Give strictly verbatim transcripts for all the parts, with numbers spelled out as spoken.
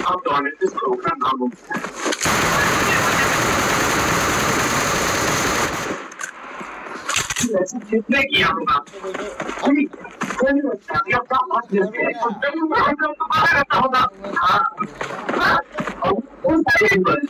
outdoor in this program album. कितने किया होगा कोई कोई ये क्या बात है तो कई बार हम तुम्हारा रहता होगा हाँ और उन टाइम पर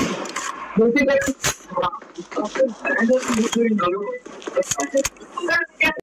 Don't you think that's